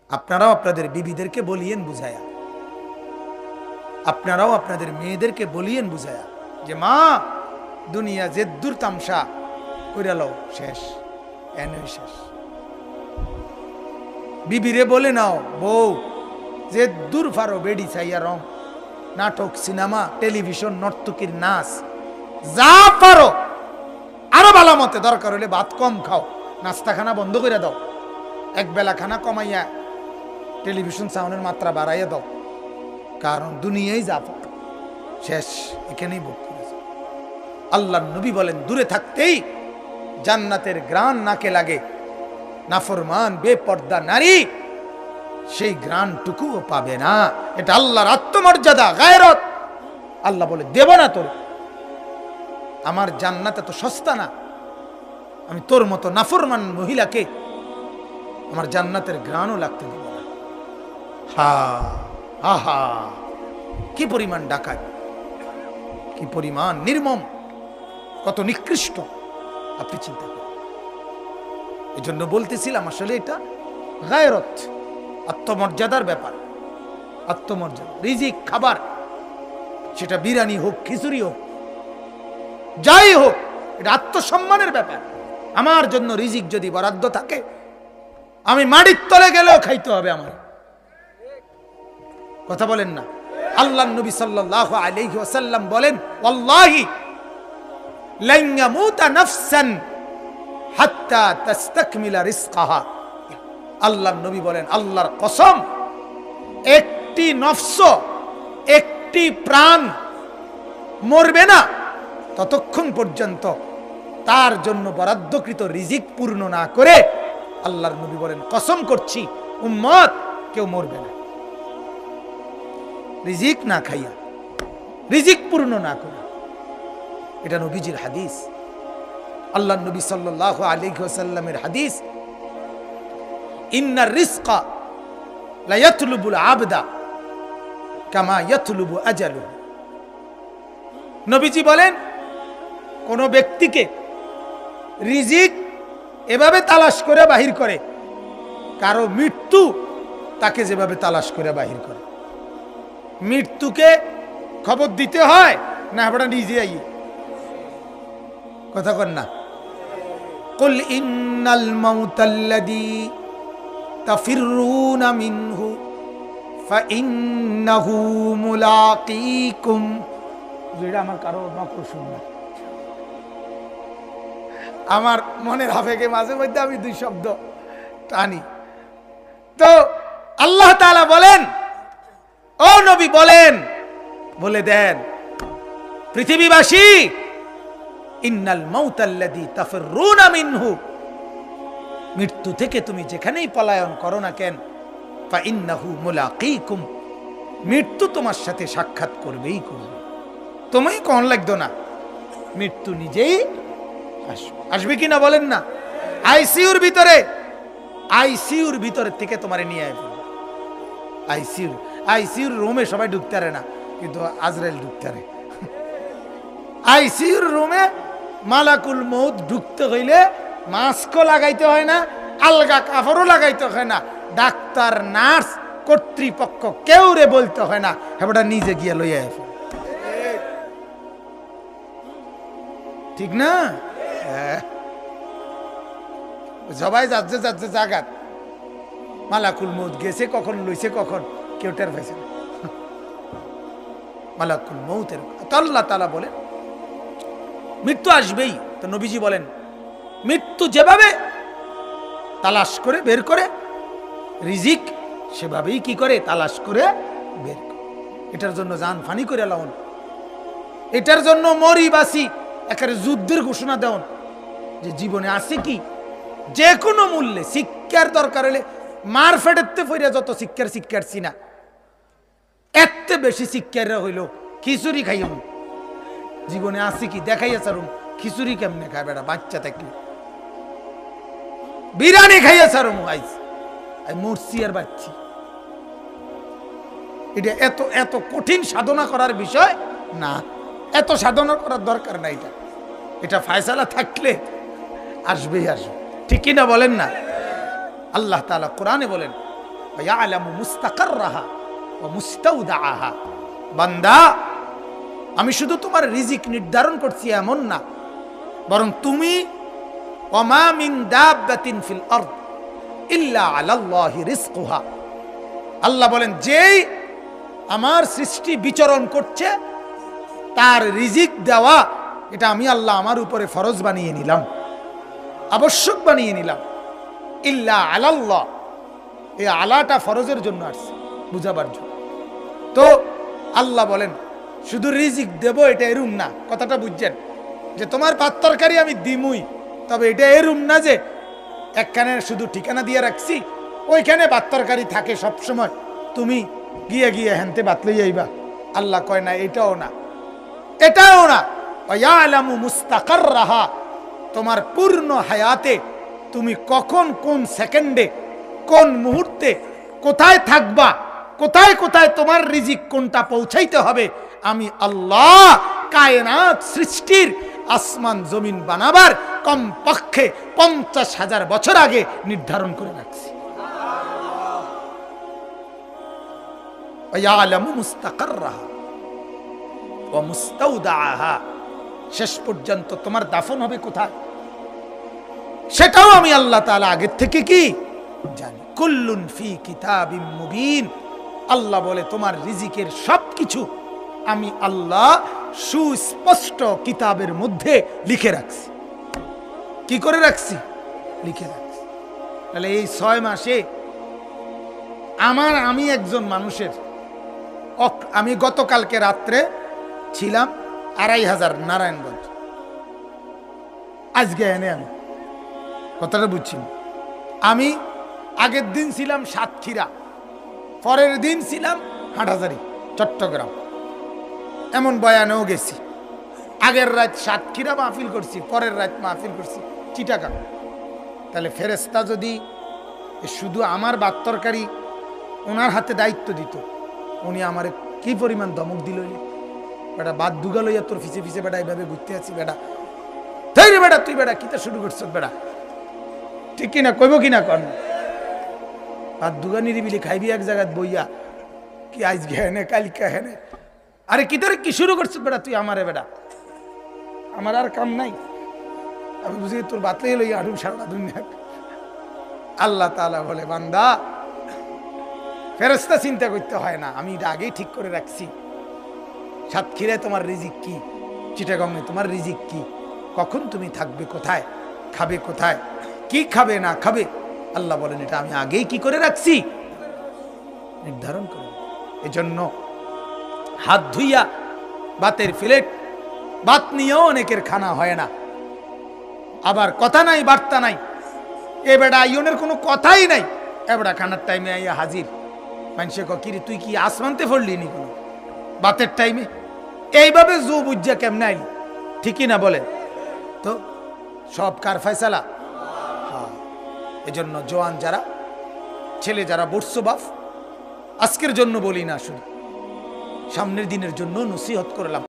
আপনারাও আপনাদের বিবিদেরকে বলিয়েন বুঝায়া, আপনারাও আপনাদের মেয়েদেরকে বলিয়েন বুঝায়া যে মা দুনিয়া যে দূর তামসা কইরা লও, শেষ এনে শেষ। বিবিরে বলে নাও বউ যে দূর ফারো বেডি চাইয়া রং, নাটক, সিনেমা, টেলিভিশন, নর্তকীর নাচ, যা পারো আরো ভালো মতে, দরকার হলে ভাত কম খাও, নাস্তা খানা বন্ধ করে দাও, এক বেলা খানা কমাইয়া টেলিভিশন সাউন্ডের মাত্রা বাড়াইয়া দাও, কারণ দুনিয়াই যা পারো শেষ এখানেই ভোগ করেছে। আল্লাহ নবী বলেন দূরে থাকতেই জান্নাতের ঘ্রাণ নাকে লাগে, নাফরমান বেপর্দা নারী সেই ঘ্রাণটুকুও পাবে না। এটা আল্লাহর আত্মমর্যাদা, গায়রত। আল্লাহ বলে দেব না তোর, আমার জান্নাত এত সস্তা না, আমি তোর মতো নাফরমান মহিলাকে আমার জান্নাতের ঘ্রাণও লাগতে দেব না। হা আহা, কি পরিমাণ ডাকাত, কি পরিমাণ নির্মম, কত নিকৃষ্ট আপনি চিন্তা করেন। এই জন্য বলতেছিলাম আসলে এটা গায়রত, আত্মমর্যাদার ব্যাপার। আত্মমর্যাদা, রিজিক, খাবার, সেটা বিরিয়ানি হোক, খিচুড়ি হোক, যাই হোক, এটা আত্মসম্মানের ব্যাপার। আমার জন্য রিজিক যদি বরাদ্দ থাকে, আমি মাটির তলে গেলেও খাইতে হবে আমার। কথা বলেন না? আল্লাহর নবী সাল্লাল্লাহু আলাইহি ওয়াসাল্লাম বলেন ওয়াল্লাহি লান ইয়ামুতা নাফসান হাত্তা তাস্তাকমিলা রিজকাহা। আল্লাহর নবী বলেন আল্লাহর কসম, একটি নফস, একটি প্রাণ মরবে না ততক্ষণ পর্যন্ত তার জন্য বরাদ্দকৃত রিজিক পূর্ণ না করে, আল্লাহর নবী বলেন কসম করছি উম্মত কেউ মরবে না রিজিক না খাইয়া, রিজিক পূর্ণ না করে। এটা নবীজির হাদিস, আল্লাহর নবী সাল্লাল্লাহু আলাইহি ওয়াসাল্লামের হাদিস। ইন্নার রিজকা লা ইয়াতলুবুল আবদা কামা ইয়াতলুবু আজালুহু। নবীজি বলেন কোন ব্যক্তিকে রিজিক এভাবে তালাশ করে বাহির করে, কারো মৃত্যু তাকে যেভাবে তালাশ করে বাহির করে। মৃত্যুকে খবর দিতে হয় না আমরা নিজে আই? কথা কন না? কুল ইন্নাল মাউতাল্লাযী তাফিরুনা মিনহু ফাইন্নাহু মুলাকীকুম। যেটা আমার কারো নকল শুননা, আমার মনের আবেগে মাঝে মধ্যে আমি দুই শব্দ টানি। তো আল্লাহ তাআলা বলেন, ও নবী বলেন, বলে দেন পৃথিবীবাসী, ইন্নাল মাউতাল্লাযী তাফিরুনা মিনহু, মৃত্যু থেকে তুমি যেখানেই পলায়ন করো না কেন, ফাইন্নাহু মুলাকীকুম, মৃত্যু তোমার সাথে সাক্ষাৎ করবেই করবে। তুমি কোন লাগতো না, মৃত্যু নিজেই আসবে। আসবে কিনা বলেন না? আইসিইউর ভিতরে থেকে তোমারে নিয়ে আসবে। আইসিইউর রুমে সবাই ঢুকতে পারে না, কিন্তু আজরাইল ঢুকতে পারে। আইসিইউর রুমে মালাকুল মউত ঢুকতে হইলে মাস্কও লাগাইতে হয় না, আলগা কাপড়ও লাগাইতে হয় না, ডাক্তার, নার্স, কর্তৃপক্ষ কেউ রে বলতে হয় না, হেবটা নিজে গিয়ে লইয়া আসে। ঠিক না? সবাই যাচ্ছে যাচ্ছে জাগাত, মালাকুল মউত গেছে কখন, লইছে কখন, কেউ টের পাইছে না। মালাকুল মউতের আল্লাহ তাআলা বলেন মৃত্যু আসবেই। তো নবীজি বলেন মৃত্যু যেভাবে তালাশ করে বের করে রিজিক, সেভাবেই কি করে তালাশ করে বের করে। এটার জন্য জান ফানি করে লাউন, এটার জন্য মরি বাসি একেবারে যুদ্ধের ঘোষণা দেওন, যে জীবনে আছে কি যে কোনো মূল্যে শিক্ষার দরকার হলে মার ফেটেতে ফইরা যত শিক্ষারছি না, এত বেশি শিক্ষাররা হইল খিচুড়ি খাইম, জীবনে আছে কি দেখাইয়া সারুম, খিচুড়ি কেমনে খায় বেড়া বাচ্চা থাকলে, বিরিয়ানি খাইয়া সারুম, আইস মরছি আর বাচ্চি। এটা এত এত কঠিন সাধনা করার বিষয় না, এত সাধনা করার দরকার না। এটা ফায়সালা থাকলে আসবেই আসবে। ঠিক কিনা বলেন না? আল্লাহ তাআলা কোরআনে বলেন ওয়া ইয়ালামু মুস্তাকাররাহা ওয়া মুস্তাউদাআহা। বান্দা, আমি শুধু তোমার রিজিক নির্ধারণ করছি এমন না, বরং তুমি ওয়া মা মিন দাব্বাতিন ফিল আরদ ইল্লা আলাল্লাহি রিজকুহা। আল্লাহ বলেন, যেই আমার সৃষ্টি বিচরণ করছে তার রিজিক দেওয়া এটা আমি আল্লাহ আমার উপরে ফরজ বানিয়ে নিলাম, আবশ্যক বানিয়ে নিলাম। ইল্লা আলাল্লাহ, এই আলাটা ফরজের জন্য আসছে, বুঝাবার জন্য। তো আল্লাহ বলেন শুধু রিজিক দেব এটা এরুম না। কথাটা বুঝছেন যে তোমার ভাত তরকারি আমি দিমুই, তবে এটা এরুম না যে একখানে শুধু ঠিকানা দিয়ে রাখছি ওইখানে ভাত তরকারি থাকে সব সময়, তুমি গিয়ে গিয়ে হেনতে ভাত লই আইবা। আল্লাহ কয় না, এটাও না, এটাও না। ওয়া ইয়ালামু মুস্তাকাররাহা, তোমার পূর্ণ হায়াতে তুমি কখন, কোন সেকেন্ডে, কোন মুহূর্তে কোথায় থাকবা, কোথায় কোথায় তোমার রিজিক কোনটা পৌঁছাইতে হবে, আমি আল্লাহ কায়নাত সৃষ্টির আসমান জমিন বানাবার কমপক্ষে 50,000 বছর আগে নির্ধারণ করে রাখছি। ওয়া ইয়ালামু মুস্তাকাররাহা ওয়া মুস্তাউদাআহা, শেষ পর্যন্ত তোমার দাফন হবে কোথায় সেটাও আমি আল্লাহ তাআলা আগের থেকে কি জানি। কুল্লুন ফি কিতাবিম মুবিন। আল্লাহ বলে তোমার রিজিকের সবকিছু আমি আল্লাহ সুস্পষ্ট কিতাবের মধ্যে লিখে রাখছি। কি করে রাখছি? লিখে রাখছি। তাহলে এই 6 মাসে আমি একজন মানুষের, আমি গতকালকে রাত্রে ছিলাম 2500 নারায়ণগঞ্জ, আজকে এনে আমি কথাটা বুঝছি। আমি আগের দিন ছিলাম সাতক্ষীরা, পরের দিন ছিলাম হাটহাজারী চট্টগ্রাম, এমন বয়ানেও গেছি। আগের রাত সাতক্ষীরা মাহফিল করছি, পরের রাত মাহফিল করছি চিটাগাং। তাহলে ফেরেশতা যদি শুধু আমার ভাত তরকারি ওনার হাতে দায়িত্ব দিত, উনি আমারে কি পরিমাণ ধমক দিল, বেটা বাদ দুগা লইয়া তোর ফিসে ফিসে বেটা এইভাবে ঘুরতে আছি, বেটা তাই রে বেটা, তুই বেটা কিতা শুরু করছ বেটা, ঠিক কিনা কইব কিনা কন, বাদ দুগা নিরিবিলি খাইবি এক জায়গায় বইয়া, কি আজকে হেনে কালকে হেনে, আরে কিতারে কি শুরু করছ বেটা তুই আমারে, বেটা আমার আর কাম নাই, আমি বুঝি তোর বাতলাই লইয়া আড়ুম সারা দুনিয়া। আল্লাহ তাআলা বলে, বান্দা ফেরেশতা চিন্তা করতে হয় না, আমি এটা আগেই ঠিক করে রাখছি। সাতক্ষীরায় তোমার রিজিক কি, চিটাগংয়ে তোমার রিজিক কি, কখন তুমি থাকবে কোথায়, খাবে কোথায়, কি খাবে না খাবে, আল্লাহ বলেন এটা আমি আগেই কি করে রাখছি, নির্ধারণ করে। এজন্য হাত ধুইয়া ভাতের প্লেট, ভাত নিয়েও অনেকের খানা হয় না, আবার কথা নাই বার্তা নাই, এ বেটা আইনের কোনো কথাই নাই, এ বেটা খানার টাইমে আইয়া হাজির। মানুষে কিরে তুই কি আসমানতে পড়লি নি কোনো বাতের টাইমে, এইভাবে জো বুঝা কেমনে আইলি, ঠিকই না বলে? তো সব কার ফয়সালা? হ্যাঁ। এজন্য জওয়ান যারা, ছেলে যারা বর্ষ বাপ, আজকের জন্য বলি না, শুনি সামনের দিনের জন্য নসিহত করলাম।